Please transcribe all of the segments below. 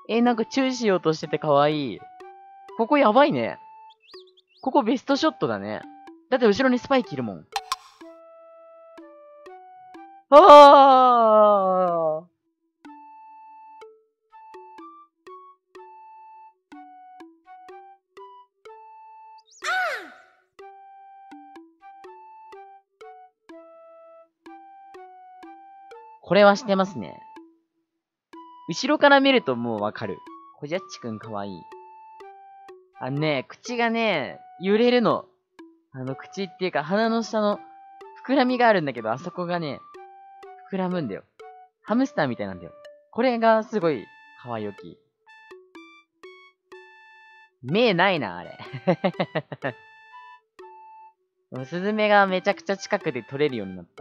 なんかチューしようとしてて可愛い。ここやばいね。ここベストショットだね。だって後ろにスパイキいるもん。ああ。これはしてますね。後ろから見るともうわかる。こじゃっちくんかわいい。口がね、揺れるの。口っていうか鼻の下の膨らみがあるんだけど、あそこがね、膨らむんだよ。ハムスターみたいなんだよ。これがすごい可愛いき。目ないな、あれ。スズメがめちゃくちゃ近くで撮れるようになった。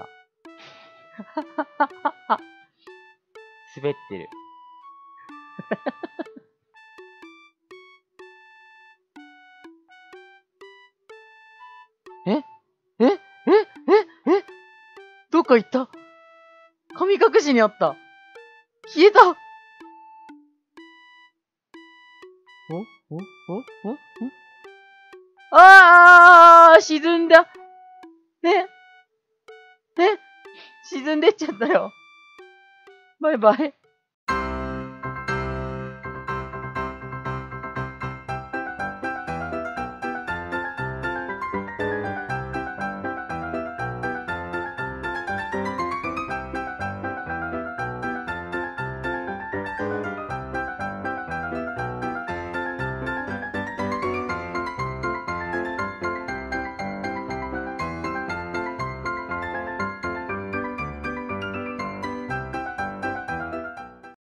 滑ってる。えええええどっか行った？神隠しにあった。消えた。おああ沈んだ。え沈んでっちゃったよ。バイバイ。